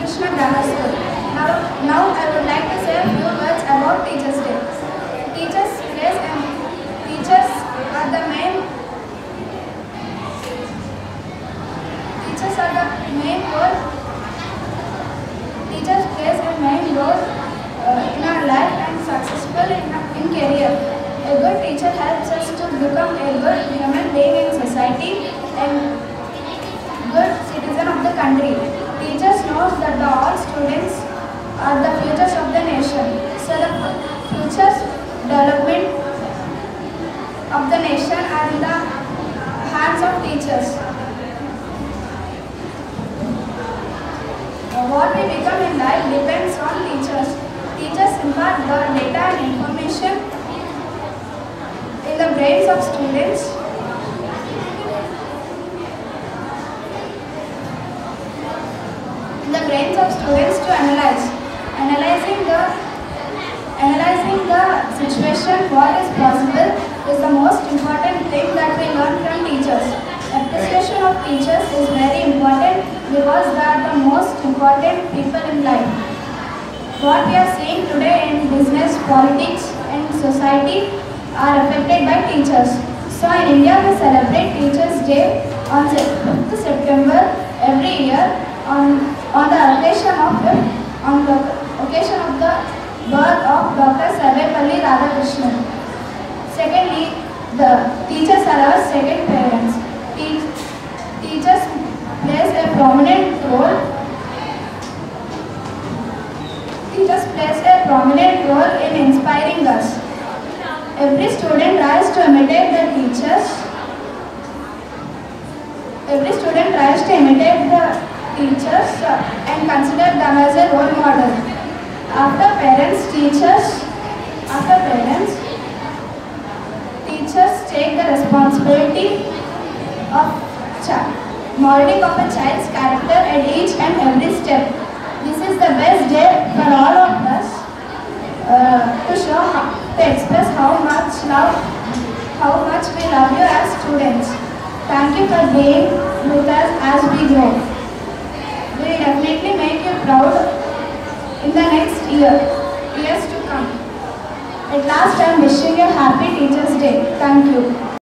Krishna Grammar School. Now I would like to say a few words about Teachers' Day. Teachers plays and teachers are the main role. Teachers plays a main role in our life and successful in career. A good teacher helps us to become a good human being in society and good citizen of the country. Teachers knows that all students are the futures of the nation. So the future development of the nation are in the hands of teachers. What we become in life depends on teachers. Teachers impart the data and information in the brains of students. To analyze. Analyzing the situation, what is possible, is the most important thing that we learn from teachers. Appreciation of teachers is very important because they are the most important people in life. What we are seeing today in business, politics and society are affected by teachers. So in India we celebrate Teachers' Day on 5th September every year on the occasion of the birth of Dr. Sree Krishna. Secondly, the teachers are our second parents. Teachers plays a prominent role. Teachers plays a prominent role in inspiring us. Every student tries to imitate the teachers. Every student tries to imitate the teachers and consider them as a role model. After parents, teachers take the responsibility of molding of a child's character at each and every step. This is the best day for all of us to express how much we love you as students. Thank you for being with us as we grow. We will definitely make you proud in the next years to come. At last, I am wishing you a happy Teachers' Day. Thank you.